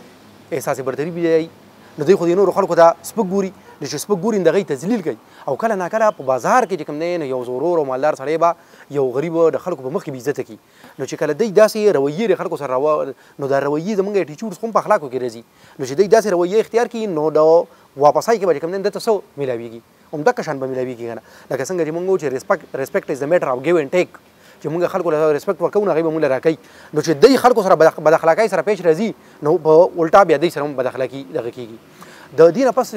کې احساس برتري دی نو دوی خو د نورو خلکو ته سپک ګوري نو چې سپک ګوري نو د هغوی تذلیل کوي او کله ناکله په بازار کې چې کوم دی نو یو ضرور او مالدار سړی به یو غریب د خلکو په مخ کې بېعزته کړي نو چې کله دوی داسې رویې د خلکو سره نو دا رویې زموږ ایټیچوډز هم په اخلاقو کې راځي نو چې دوی داسې رویې اختیار کړي نو د واپسای کې به چې کوم دی دته څه میلاویږي همدغه شان به میلاویږي که نه لکه څنګه چې مونږ وایو چې ریسپیکټ ریسپیکټ از د میټر اف ګیو اینډ ټیک چې مونږ خلکو له ریسپیکټ ورکوو نو هغوی به مونږ له راکوي نو چې دوی خلکو سره بد اخلاقۍ سره پیش راځي نو په الټا بیا دوی سره هم بد اخلاقي دغه کېږي د دې نه پس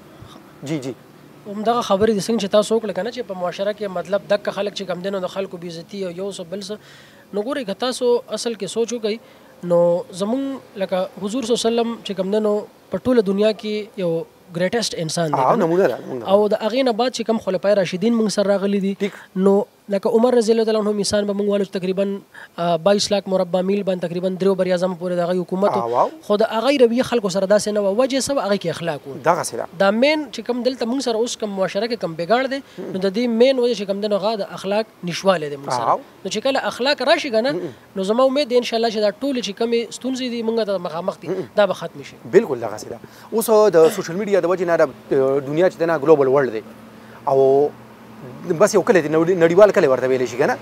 اوس جی جی همدغه خبرې د څنګه چې تاسو وکړه که نه چې په معاشره کې مطلب دغه خلک چې کوم دی نو د خلکو بېعزتي او یو څه بل څه نو ګورئ که تاسو اصل کې سوچ وکئ نو زمونږ لکه حضور صلی الله علیه وسلم چې کوم دی نو په ټوله دنیا کې یو ګریټسټ انسان دی او د هغې نه بعد چې کوم خلفای راشدین موږ سره راغلي دي نو لکه عمر رضی الله تعالی عنه مثال به موږ والو تقریبا بایس لاک مربع میل باندې تقریبا درېو بر اعظم پورې د هغوی حکومت خو د هغوی رویه خلکو سره داسې نه وه وجې څه وه هغوی کې اخلاق وو دغسې ده دا مین چې کوم دلته موږ سره اوس کوم معاشره کې کوم بګاړ دی نو د دې مین وجه چې کوم دی نو هغه د اخلاق نشوالی دی موږ سره نو چې کله اخلاق راشي که نه نو زما امید دی انشاءالله چې دا ټولې چې کومې ستونزې دي موږ ته مخامخ دي دا به ختمې شي بالکل دغسې ده اوس د سوشل میډیا د وجې نه د دنیا چې دی نه ګلوبل ورلډ دی او بس یو کلی دی نړیوال کلی ورته ویلی شي که نه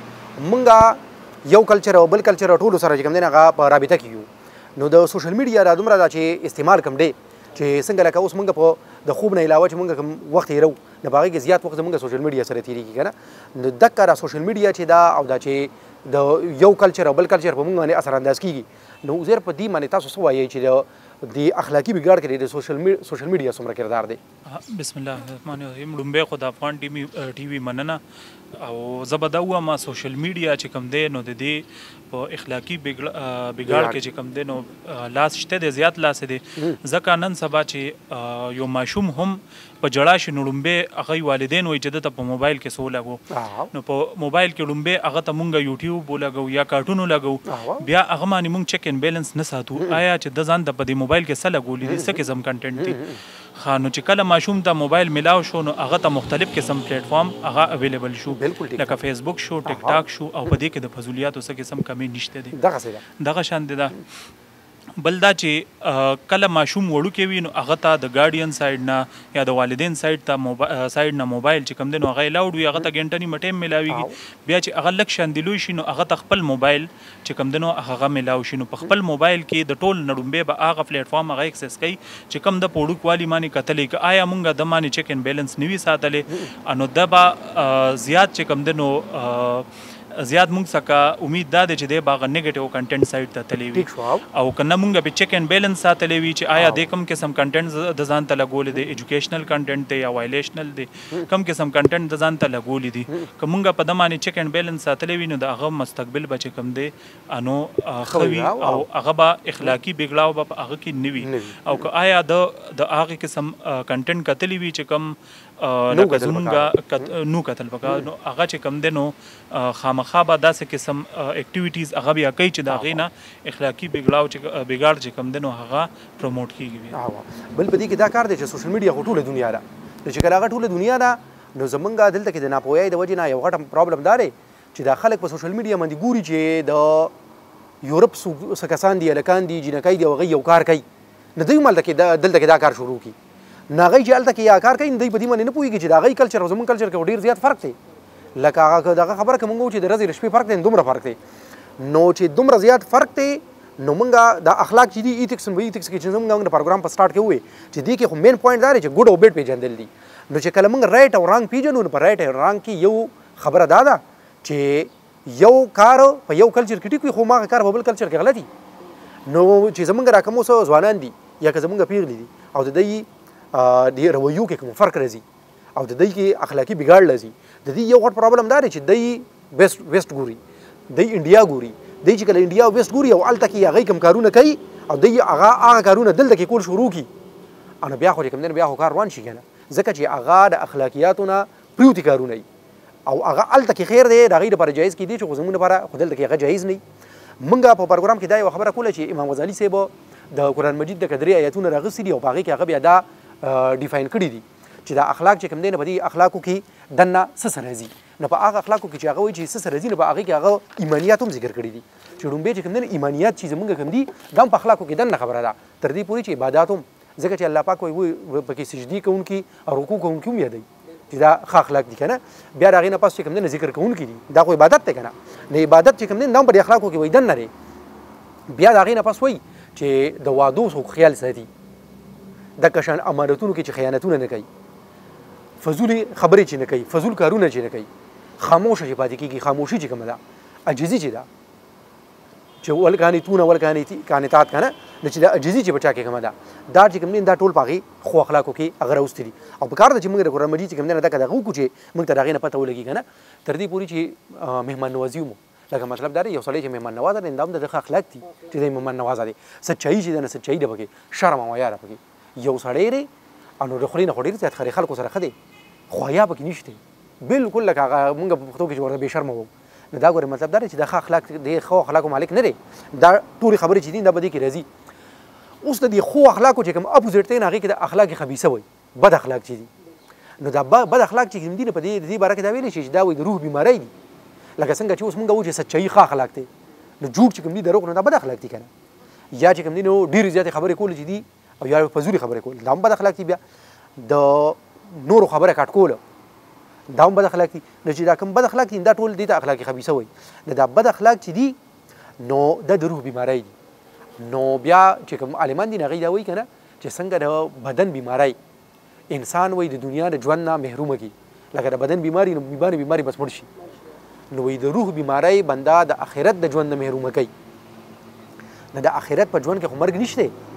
مونږ یو کلچر او بل کلچر ټولو سره چې کوم دی هغه په رابطه کې یو نو د سوشل میډیا دا دومره ده چې استعمال کوم دی چې څنګه لکه اوس مونږ په د خوب نه علاوه چې مونږ کوم وخت تېرو نو په هغې کې زیات وخت زمونږ سوشل میډیا سره تېرېږي که نه نو دقه دا سوشل میډیا چې دا او دا چې د یو کلچر او بل کلچر په مونږ باندې اثر انداز کېږي نو زیر په دې باندې تاسو څه وایئ چې د اخلاقي بګاړ کې د سوشل میډیا څومره کردار دی بسم الله الرحمن الرحیم لومبه خو د افغان ټي وي مننه او زه به دا وایم سوشل میډیا چې کوم دی نو د دې په اخلاقي بګاړ کې چې کوم دی نو لاس شته دی زیات لاس دی ځکه نن سبا چې یو ماشوم هم په جړا شي نو لومبه هغه والدین وایي چې دته په موبایل کې سو لګو نو په موبایل کې لومبه هغه ته مونږ یوټیوب ولګو یا کارټون لګو بیا هغه باندې مونږ چیک ان بیلنس نه ساتو آیا چې د ځان د په دې موبایل کې څه لګولې دي څه قسم کنټینټ دي خا نو چې کله ماشوم ته موبایل ملاو شو نو هغه ته مختلف قسم پلیټ فارم هغه اویلیبل شو لکه فیسبوک شو ټیک ټاک شو او په دې کې د فضولیاتو څه قسم کمی نشته دي دغه څه دغه شان دي دا بل دا چې کله ماشوم وړوکی وي نو هغه ته د ګارډین سایډ نه یا د والدین سایډ ته سایډ نه موبایل چې کوم دی نو هغه لاوډ وي هغه ته ګنټه نیمه ټایم میلاویږي بیا چې هغه لږ شاندلوی شي نو هغه ته خپل موبایل چې کوم دی نو هغه میلاو شي نو په خپل موبایل کې د ټول نړومبې به هغه پلیټ فارم هغه اکسس کوي چې کوم د پوړوک والی معنی کتلې که آیا مونږ د معنی چیک ان بیلنس نوي ساتلې انو د به زیات چې کوم دی نو زیات مونږ څخه امید دا ده چې د باغ نیگیټیو کنټینټ سایت ته تللی وي او کنه مونږ به چیک ان بیلنس ساتلی وي چې آیا د کوم قسم کنټینټ د ځان ته لګولې دي ایجوکیشنل کنټینټ دی یا وایلیشنل دی کوم قسم کنټینټ د ځان ته لګولې دي که مونږ په دمانه چیک ان بیلنس ساتلی وي نو د هغه مستقبل به چې کوم دی انو خوي او هغه به اخلاقی بګلاو به هغه کې نوي او که آیا د د هغه قسم کنټینټ کتلی وي چې کوم نو زمونږ نو کتل پکار نو هغه چې کم دی نو خامخا به داسې قسم اکټیویټیز هغه بیا کوي چې د هغې نه اخلاقي بګړاو چې بګاړ چې کم دی نو هغه پروموټ کېږي بل په دې کې دا کار دی چې سوشل میډیا خو ټوله دنیا ده چې کله هغه ټوله دنیا ده نو زمونږ دلته کې د ناپوهۍ د وجې نه یو غټه پرابلم دا دی چې دا خلک په سوشل میډیا باندې ګوري چې د یورپ څه کسان دي هلکان دي جینکۍ دي او هغوی یو کار کوي نو دوی هم دلته کې دا کار شروع کړي نه هغوی چې هلته کې یا کار کوي نو دوی په دې باندې نه پوهېږي چې د هغوی کلچر او زموږ کلچر کې ډېر زیات فرق دی لکه هغه دغه خبره که مونږ وو چې د ورځې له شپې فرق دی دومره فرق دی نو چې دومره زیات فرق دی نو مونږ د اخلاق چې دي ایتکس نو ایتکس کې چې زموږ د پروګرام په سټارټ کې ووایي چې دې کې خو مین پوینټ دا دی چې ګډ او بیډ پېژندل دي نو چې کله مونږ رایټ او رانګ پېژنو نو په رایټ او رانګ کې یو خبره دا ده چې یو کار په یو کلچر کې ټیک وي خو هماغه کار په بل کلچر کې غلط وي نو چې زموږ راکم اوس ځوانان دي یا که زموږ پیغلې دي او د دوی د رویو کې کوم فرق راځي او د دوی کې اخلاقي بګاړ راځي د دې یو غټ پرابلم دا دی چې دوی ویسټ ویسټ ګوري دوی انډیا ګوري دوی چې کله انډیا او ویسټ ګوري او هلته کې هغوی کوم کارونه کوي او دوی هغه هغه کارونه دلته کې کول شروع کړي نو بیا خو چې کوم دی بیا خو کار روان شي که نه ځکه چې هغه د اخلاقیاتو نه پریوتي کارونه وي او هغه هلته کې خیر دی د هغوی دپاره جایز کیدی چې خو زموږ لپاره خو دلته کې هغه جایز نه وي مونږ په پروګرام کې دا یوه خبره کوله چې امام غزالي صاحب د قرآن مجید د درې ایتونه راغوستي دي او په هغې کې هغه بیا دا ډیفاین کړي دي چې دا اخلاق چې کوم دی نو په دې اخلاقو کې دننه څه څه راځي نو په هغه اخلاقو کې چې هغه وایي چې څه څه راځي نو په هغې کې هغه ایمانیات هم ذکر کړي دي چې ړومبی چې کوم دی ایمانیات چې زموږ کوم دي دا هم په اخلاقو کې دننه خبره ده تر دې پورې چې عبادات هم ځکه چې الله پاک وایي پکې سجدي کوونکي او رکوع کوونکي هم یادوي چې دا ښه اخلاق دي که نه بیا د هغې نه پس چې کوم دی ذکر کوونکي دي دا خو عبادت دی که نه نو عبادت چې کوم دی دا هم په دې اخلاقو کې وایي دننه دی بیا د هغې نه پس وایي چې د وعدو څوک خیال ساتي دغه شان امانتونو کې چې خیانتونه نه کوي فضول خبرې چې نه کوي فضول کارونه چې نه کوي خاموشه چې پاتې کېږي خاموشي چې کومه ده عجزي چې ده چې ولکانتونه ولکانتات که نه د چې د عجزي چې په چا کې کومه ده دا چې کوم دی دا ټول په هغې خو اخلاقو کې هغه راوستي دي او په کار ده چې موږ د قرآن مجید چې کوم دی نه دغه دغه وکړو چې موږ ته د هغې نه پته ولګي که نه تر دې پورې چې مهمان نوازي مو لکه مطلب دا دی یو سړی چې مهمان نوازه دی دا هم د دغه اخلاق دي چې دی مهمان نوازه دی سچایي چې ده نه سچایي ده پکې شرم او حیا ده پکې یو سړی دی او نو د خولې نه خو ډېر زیات خرې خلکو سره ښه دی خو حیا پکې نشته بالکل لکه هغه مونږ په پښتو کې چې ورته بې شرمه وو نو دا ګورې مطلب دا دی چې دا ښه اخلاق د ښو اخلاقو مالک نه دی دا ټولې خبرې چې دي دا به دې کې راځي اوس د دې ښو اخلاقو چې کوم اپوزیټ دی نو هغې کې د اخلاق خبیثه وایي بد اخلاق چې دي نو دا بد اخلاق چې کوم دي نو په دې د دې باره کې دا ویلی شي چې دا وایي د روح بیماری دي لکه څنګه چې اوس مونږ وایو چې سچایي ښه اخلاق دی نو جوړ چې کوم دي دروغ نو دا بد اخلاق دي که نه یا چې کوم دي نو ډېرې زیاتې خبرې کول چې دي او یا فضولي خبرې کول دا هم بد اخلاق دي بیا د نورو خبره کټ کوله دا هم بد اخلاق دي نو چې دا کوم بد اخلاق دي دا ټول دې ته اخلاقي خبیثه وایي نو دا بد اخلاق چې دي نو دا د روح بیماری دي نو بیا چې کوم عالمان دي نو هغوی دا وایي که نه چې څنګه د بدن بیماری انسان وایي د دنیا د ژوند نه محرومه کړي لکه د بدن بیماري نو بیماري بیماري بس مړ شي نو وایي د روح بیماری بنده د آخرت د ژوند نه محرومه کوي نو د آخرت په ژوند کې خو مرګ نشته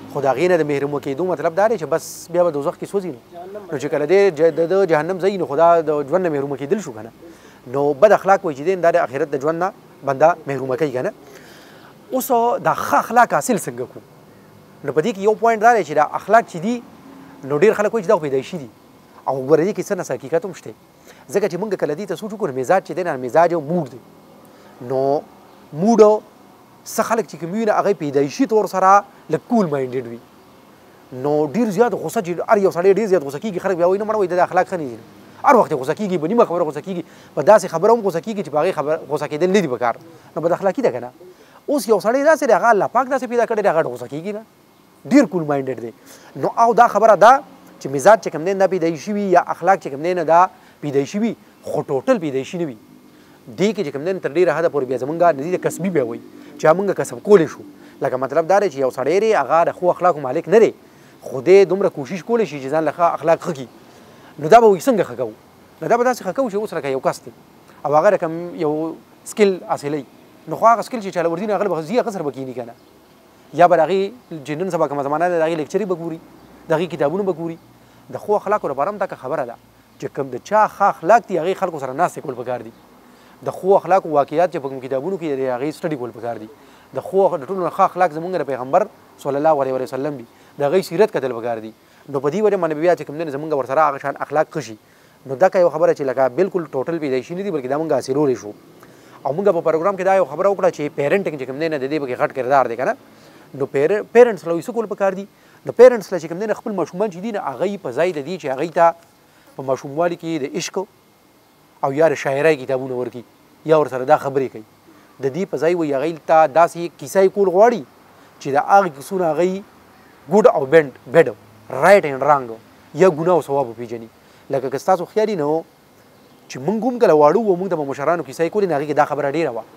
خو د هغې نه د محرومه کېدو مطلب دا دی چې بس بیا به دوزخ کې سوځي نو نو چې کله دی د جهنم ځای نو خو دا د ژوند نه محرومه کېدل شو که نه نو بد اخلاق وایي چې دی دا د آخرت د ژوند نه بنده محرومه کوي که نه اوس دا ښه اخلاق حاصل څنګه کړو نو په دې کې یو پوینټ دا دی چې دا اخلاق چې دي نو ډېر خلک وایي چې دا پیدایشي دي او ګوره دې کې څه نه حقیقت هم شته ځکه چې موږ کله دې ته سوچ وکړو مزاج چې دی نه مزاج یو موډ دی نو موډ څه خلک چې کوم وي نه هغه پیدایشي طور سره لږ کول مایندډ وي نو ډېر زیات غوسه چې هر یو سړی ډېر زیات غوسه کېږي خلک بیا وایي نه مړه وایي د اخلاق ښه نه دي هر وخت غوسه کېږي په نیمه خبره غوسه کېږي په داسې خبره هم غوسه کېږي چې په هغې خبره غوسه کېدل نه دي پکار نو بد اخلاقي ده که نه اوس یو سړی داسې دی هغه الله پاک داسې پیدا کړی دی هغه غوسه کېږي نه ډېر کول مایندډ دی نو او دا خبره ده چې مزاج چې کوم دی دا پیدایشي وي یا اخلاق چې کوم دی نه دا پیدایشي وي خو ټوټل پیدایشي نه وي دې کې چې کوم دی تر ډېره حده پورې بیا زمونږ نه دي کسبي بیا وایي چې موږ کسب کولی شو لکه مطلب دا دی چې یو سړی دی هغه د ښو اخلاقو مالک نه دی خو دی دومره کوشش کولی شي چې ځان له ښه اخلاق ښه کړي نو دا به وایي څنګه ښه کوو نو دا به داسې ښه کوو چې اوس لکه یو کس دی او هغه رقم یو سکل حاصلوي نو خو هغه سکل چې چاله ورځي نه هغه به ځي هغه سره به کښېني که نه یا به د هغې چې نن سبا کومه زمانه ده د هغې لیکچرې به ګوري د هغې کتابونه به ګوري د ښو اخلاقو لپاره هم دا خبره ده چې کوم د چا ښه اخلاق دي هغې خلکو سره ناستې کول پکار دي د ښو اخلاقو واقعیات چې په کوم کتابونو کې د هغې سټډي کول پکار دي د ښو د ټولو نه ښه اخلاق زموږ د پیغمبر صلی الله علیه وسلم دي د هغې سیرت کتل پکار دي نو په دې وجه باندې بیا چې کوم دی زموږ ورسره هغه شان اخلاق ښه شي نو دا که یو خبره چې لکه بالکل ټوټل پیدایشي نه دي بلکې دا موږ حاصلولی شو او موږ په پروګرام کې دا یو خبره وکړه چې پیرنټنګ چې کوم دی نه د دې پکې غټ کردار دی که نه نو پیرنټس له څه کول پکار دي نو پیرنټس له چې کوم دی نه خپل ماشومان چې دي نه هغه په ځای د دې چې هغوی ته په ماشوموالي کې د عشق او یا د شاعرۍ کتابونه ورکړي یا ورسره دا خبرې کوي د دې په ځای وایي هغوی ته داسې کیسه یې کول غواړي چې د هغې کیسو نه هغوی ګوډ او بینډ بیډ رایټ اینډ رانګ یا ګناه او ثواب وپېژني لکه که ستاسو خیال نه چې موږ هم کله واړه وو موږ ته به مشرانو کیسه یې کولې نو هغې کې دا خبره ډېره وه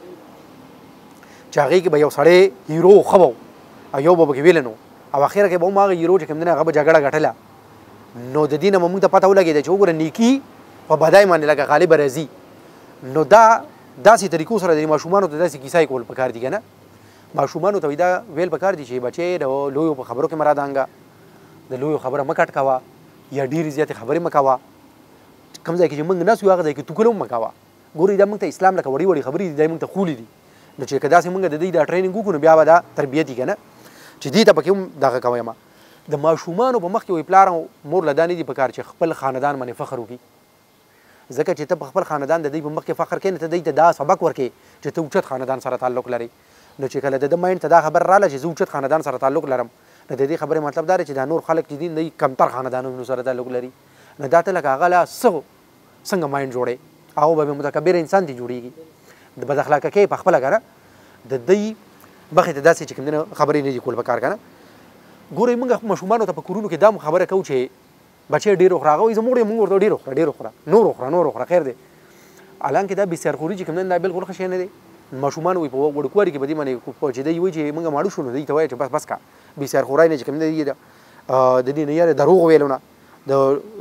چې هغې کې به یو سړی هیرو ښه به او یو به پکې ویلن و او اخره کې به هم هغه هیرو چې کوم دی نه هغه به جګړه ګټله نو د دې نه به موږ ته پته ولګېده چې وګوره نیکي په بدای باندې لکه غالبه راځي نو دا داسې طریقو سره د ماشومانو ته داسې کیسه یې کول پکار دي که نه ماشومانو ته دا ویل پکار دي چې بچې د لویو په خبرو کې مه رادانګه د لویو خبره مه کټ کوه یا ډېرې زیاتې خبرې مه کوه کوم ځای کې چې موږ ناست یو هغه ځای کې توکل هم مه کوه ګورئ دا موږ ته اسلام لکه وړې وړې خبرې دي دا موږ ته خولې دي نو چې که داسې موږ د دوی دا ټریننګ وکړو نو بیا به دا تربیت وي که نه چې دې ته پکې هم دغه کویم د ماشومانو په مخ کې وایي پلار او مور له دا نه دي پکار چې خپل خاندان باندې فخر وکړي ځکه چې ته په خپل خاندان د دوی په مخ کې فخر کوې نو ته دوی ته دا سبق ورکړې چې ته اوچت خاندان سره تعلق لرې نو چې کله د ده مایند ته دا خبر راغله چې زه اوچت خاندان سره تعلق لرم نو د دې خبرې مطلب دا دی چې دا نور خلک چې دي دوی کمتر خاندانونو سره تعلق لري نو دا ته لکه هغه له څه څنګه مایند جوړې هغه به متکبر انسان دې جوړېږي د بد اخلاقه کې په خپله که نه د دوی مخې ته داسې چې کوم دی نه خبرې نه دي کول پکار که نه ګورئ موږ ماشومانو ته په کورونو کې دا هم خبره کوو چې بچی ډېر وخوره هغه وایي زموږ موږ ورته ډېر وخوره ډېر وخوره نور وخوره نور وخوره خیر دی حالانکې دا بسیارخوري چې کوم دی دا بالکل ښه شی نه دی ماشومان وایي په وړوکوالي کې به دې باندې چې دی وایي چې موږ ماړه شو نو دوی ته وایي چې بس بس کا بسیارخورۍ نه چې کوم دی د دې نه یاره دروغ ویلو نه د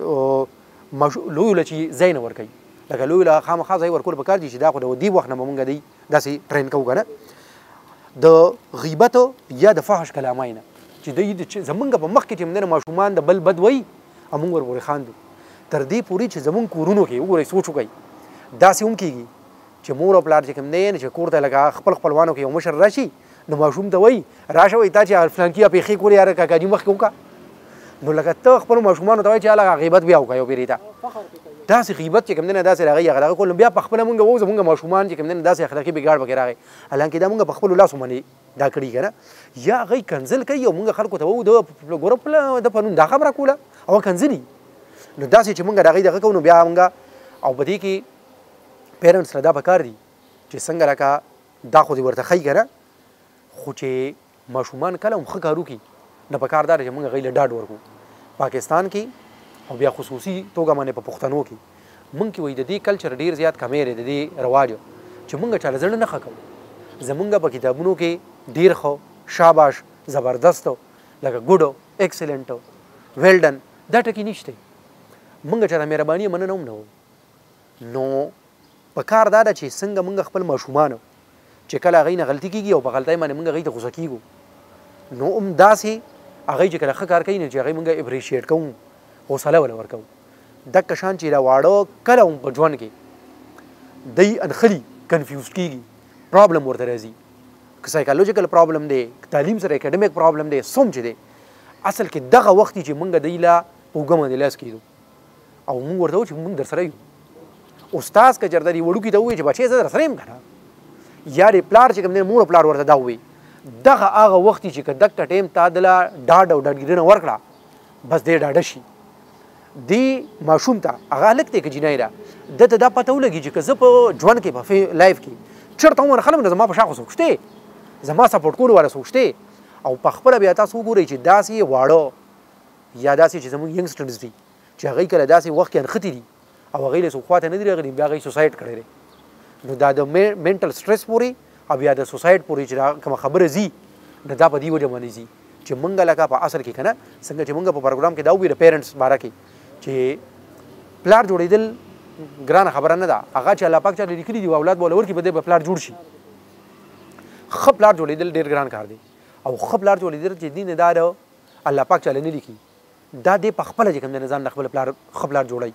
لویو له چې ځای نه ورکوي لکه لویو له خامخا ځای ورکول پکار دي چې دا خو د دې وخت نه به مونږ دی داسې ټرین کوو که نه د غیبت یا د فحش کلامۍ نه چې دوی زمونږ په مخ کې چې همدنه ماشومان د بل بد وایي او مونږ ورپورې خاندو تر دې پورې چې زمونږ کورونو کې وګورئ سوچ وکړئ داسې هم کېږي چې مور او پلار چې کوم دی چې کور ته لکه خپل خپلوانو کې یو مشر راشي نو ماشوم ته وایي راشه وایي تا چې فلانکي پېښې کولې یاره کاکاجي مخکې وکړه نو لکه ته خپلو ماشومانو ته وایي چې هلکه غیبت بیا وکړه یو پېرې ته داسې غیبت چې کوم دی نه داسې راغی هغه دغه کول نو بیا په خپله مونږ وو زمونږ ماشومان چې کوم دی نه داسې اخلاقي بګاړ پکې راغی حالانکې دا مونږ په خپلو لاسو باندې دا کړي که نه یا هغوی کنځل کوي او مونږ خلکو ته وو د ګوره د په نوم دا خبره کوله او کنځلي نو داسې چې مونږ د هغوی دغه کوو نو بیا مونږ او په دې کې پیرنټس له دا پکار دي چې څنګه لکه دا خو دې ورته ښایي که نه خو چې ماشومان کله هم ښه کار وکړي نه پکار دا دی چې مونږ هغوی له ډاډ ورکړو پاکستان کې او بیا خصوصي توګه باندې په پښتنو کې مونږ کې وایي د دې کلچر ډېر زیات کمی دی د دې رواج چې مونږ چاله زړه نه ښه کوو زمونږ په کتابونو کې ډېر ښه شاباش زبردست لکه ګوډ ایکسلنټ ویل ډن دا ټکي نشته مونږ چاله مهرباني مننه هم نه وو نو په کار دا ده چې څنګه مونږ خپل ماشومان چې کله هغوی نه غلطي کېږي او په غلطۍ باندې مونږ هغوی ته غوسه کېږو نو هم داسې هغوی چې کله ښه کار کوي نو چې هغوی موږ اپریشیټ کوو حوصله ورله ورکوو دقه شان چې دا واړه کله هم په ژوند کې دی انخلي کنفیوز کېږي پرابلم ورته راځي که سایکالوجیکل پرابلم دی که تعلیم سره اکیډمیک پرابلم دی څوم چې دی اصل کې دغه وخت چې موږ دی له په اوږه باندې لاس کېږدو او موږ ورته وایو چې موږ در سره یو استاد که چېرته دې وړوکي ته ووایي چې بچی زه در سره یم که نه یا دې پلار چې کوم دی مور پلار ورته دا ووایي دغه هغه وخت چې که دغه ټایم تا دله ډاډ او ډاډګیرنه ورکړه بس دی ډاډه شي دې ماشوم ته هغه هلک دی که جینۍ ده ده ته دا پته ولګي چې که زه په ژوند کې په لایف کې چېرته ومنه خلم نو زما په شا خو څوک شته زما سپورټ کولو والا څوک شته او په خپله بیا تاسو وګورئ چې داسې واړه یا داسې چې زموږ ینګسټرز دي چې هغوی کله داسې وخت کې انښتي دي او هغوی له څوک خواته نه دي راغلي بیا هغوی سوسایډ کړی دی نو دا د مینټل سټرس پورې او بیا د سوسایډ پورې چې دا کومه خبره ځي نو دا په دې وجه باندې ځي چې موږ لکه په اصل کې که نه څنګه چې موږ په پروګرام کې دا ووایو د پیرنټس باره کې چې پلار جوړېدل ګرانه خبره نه ده هغه چې الله پاک چاته لیکلي دي اولاد به ولور کړي په دې به پلار جوړ شي ښه پلار جوړېدل ډېر ګران کار دی او ښه پلار جوړېدل چې دین دا د الله پاک چاله نه لیکي دا دی په خپله چې کوم دی ځان د خپل پلار ښه پلار جوړوي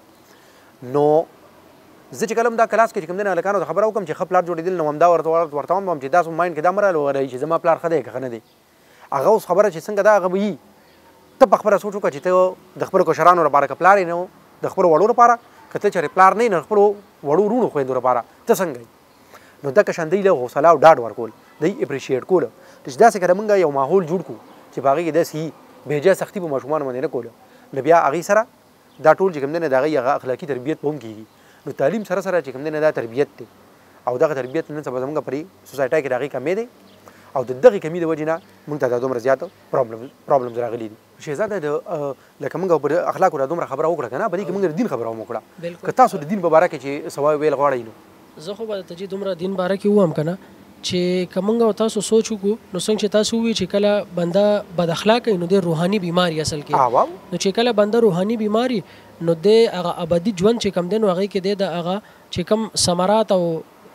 نو زه چې کله هم دا کلاس کې چې کوم دی هلکانو ته خبره وکړم چې ښه پلار جوړېدل نو همدا ورته ورته وایم چې تاسو مایند کې دا مه راولئ چې زما پلار ښه دی که ښه نه دی هغه اوس خبره چې څنګه دا هغه به وي ته په خپله سوچ وکړه چې ته د خپلو کشرانو لپاره که پلار یې نه د خپلو وړو لپاره که ته چېرې پلار نه یې نو خپلو وړو وروڼو خویندو لپاره ته څنګه یې نو دغه شان دوی له حوصله او ډاډ ورکول دوی اپریشیټ کوله چې داسې کله موږ یو ماحول جوړ کړو چې په هغې کې داسې بېجا سختي په ماشومانو باندې نه کوله نو بیا هغې سره دا ټول چې کوم دی نه د هغې هغه اخلاقي تربیت به هم کېږي نو تعلیم سره سره چې کوم دی نه دا تربیت دی او دغه تربیت نن سبا زموږ په سوسایټۍ کې د هغې کمې دی او د دغې کمي د وجې نه موږ ته دا دومره زیات پرابلمز راغلي دي شهزاده د لکه موږ پر اخلاقو را دومره خبره وکړه که نه په دې کې موږ د دین خبره هم وکړه که تاسو د دین په باره کې چې څه ویل غواړئ نو زه خو به درته چې دومره دین باره کې ووایم که نه چې که موږ او تاسو سوچ وکړو نو څنګه چې تاسو ووایي چې کله بنده بد اخلاقه وي نو دی روحاني بیماري اصل کې نو چې کله بنده روحاني بیماري نو دی هغه ابدي ژوند چې کم دی نو هغې کې دی د هغه چې کم ثمرات او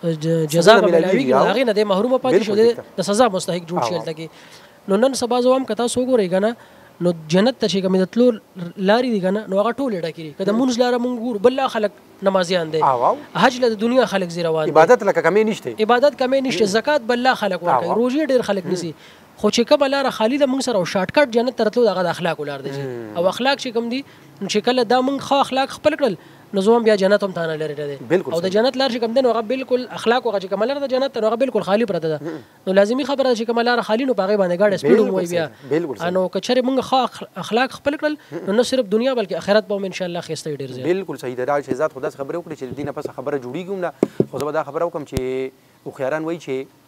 جزا به ملاویږي نو هغې نه دی محرومه پاتې شو دی د سزا مستحق جوړ شي هلته کې نو نن سبا زه وایم که تاسو وګورئ که نه نو جنت ته چې کومې د تلو لارې دي که نه نو هغه ټولې ډکې دي که د مونځ لاره مونږ ګورو بل لا خلک نمازیان دی حج له د دنیا خلک ځي روان دي عبادت لکه کمې نشته عبادت کمې نشته زکات بل لا خلک ورکوي روژې ډېر خلک نیسي خو چې کومه لاره خالي ده مونږ سره او شارټ کټ جنت ته راتلو د هغه د اخلاقو لار دی او اخلاق چې کوم دي چې کله دا مونږ ښه اخلاق خپل کړل نو زه هم بیا جنت هم تانه لرې دی او د جنت لار چې کوم دی نو هغه بالکل اخلاق هغه چې کومه لاره د جنت ته نو هغه بالکل خالي پرته ده نو لازمي خبره ده چې کومه لاره خالي نو په هغې باندې ګاډی سپیډ هم وایي بیا نو که چېرې مونږ ښه اخلاق خپل کړل نو نه صرف دنیا بلکې آخرت به هم انشاءالله ښایسته وي ډېر زیات بالکل صحیح ده دا شهزاد خو داسې خبرې وکړې چې د دې نه پس خبره جوړېږي هم نه خو زه به دا خبره وکړم چې هوښیاران وایي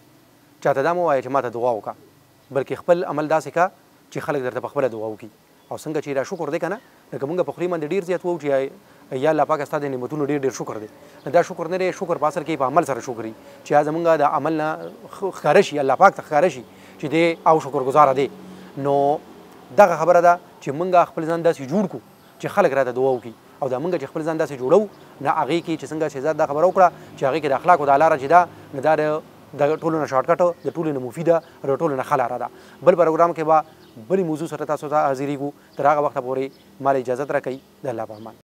چې چاته دا مه وایه چې ما ته دعا وکړه بلکې خپل عمل داسې کا چې خلک درته په خپله دعا وکړي او څنګه چې دا شکر دی که نه لکه مونږ په خولې باندې ډېر زیات وو چې یا الله پاک ستا د نعمتونو ډېر ډېر شکر دی دا شکر نه دی شکر په اصل کې په عمل سره شکر وي چې یا زمونږ د عمل نه ښکاره شي الله پاک ته ښکاره شي چې دی او شکرګزاره دی نو دغه خبره ده چې مونږ خپل ځان داسې جوړ کړو چې خلک راته دعا وکړي او دا مونږ چې خپل ځان داسې جوړو نه هغې کې چې څنګه شهزاد دا خبره وکړه چې هغې کې د اخلاقو دا لاره چې ده نو دا د ټولو نه شارټ کټ د ټولو نه مفیده او د ټولو نه ښه لاره ده بل پروګرام کې به بلې موضوع سره تاسو ته حاضرېږو تر هغه وخته پورې ما له اجازت راکوئ د الله په امان